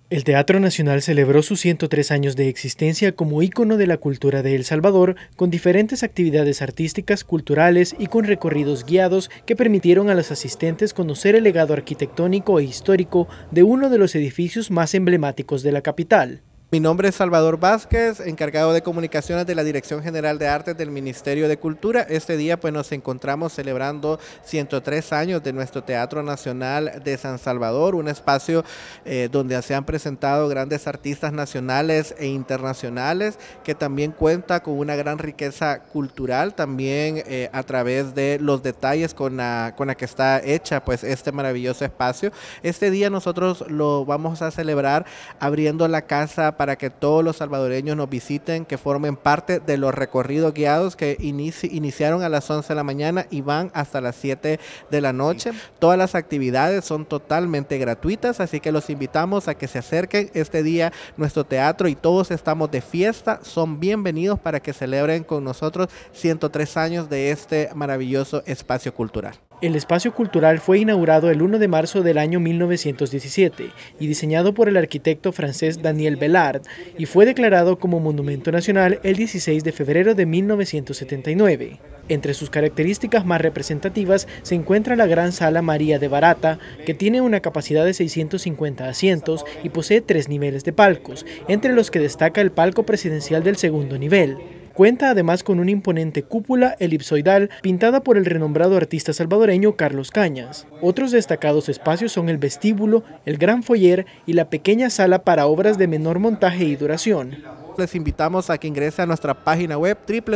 El Teatro Nacional celebró sus 103 años de existencia como ícono de la cultura de El Salvador, con diferentes actividades artísticas, culturales y con recorridos guiados que permitieron a los asistentes conocer el legado arquitectónico e histórico de uno de los edificios más emblemáticos de la capital. Mi nombre es Salvador Vázquez, encargado de comunicaciones de la Dirección General de Artes del Ministerio de Cultura. Este día pues nos encontramos celebrando 103 años de nuestro Teatro Nacional de San Salvador, un espacio donde se han presentado grandes artistas nacionales e internacionales, que también cuenta con una gran riqueza cultural, también a través de los detalles con la que está hecha pues este maravilloso espacio. Este día nosotros lo vamos a celebrar abriendo la casa para que todos los salvadoreños nos visiten, que formen parte de los recorridos guiados que iniciaron a las 11 de la mañana y van hasta las 7 de la noche. Todas las actividades son totalmente gratuitas, así que los invitamos a que se acerquen este día. Nuestro teatro y todos estamos de fiesta, son bienvenidos para que celebren con nosotros 103 años de este maravilloso espacio cultural. El espacio cultural fue inaugurado el 1 de marzo del año 1917 y diseñado por el arquitecto francés Daniel Bellard, y fue declarado como Monumento Nacional el 16 de febrero de 1979. Entre sus características más representativas se encuentra la Gran Sala María de Barata, que tiene una capacidad de 650 asientos y posee 3 niveles de palcos, entre los que destaca el palco presidencial del segundo nivel. Cuenta además con una imponente cúpula elipsoidal pintada por el renombrado artista salvadoreño Carlos Cañas. Otros destacados espacios son el vestíbulo, el gran foyer y la pequeña sala para obras de menor montaje y duración. Les invitamos a que ingrese a nuestra página web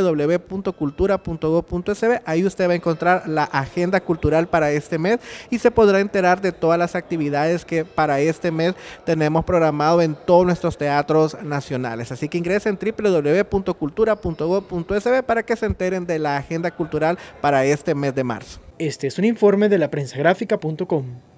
www.cultura.gov.sb. Ahí usted va a encontrar la agenda cultural para este mes y se podrá enterar de todas las actividades que para este mes tenemos programado en todos nuestros teatros nacionales. Así que ingresen www.cultura.gov.sb para que se enteren de la agenda cultural para este mes de marzo. Este es un informe de laprensagráfica.com.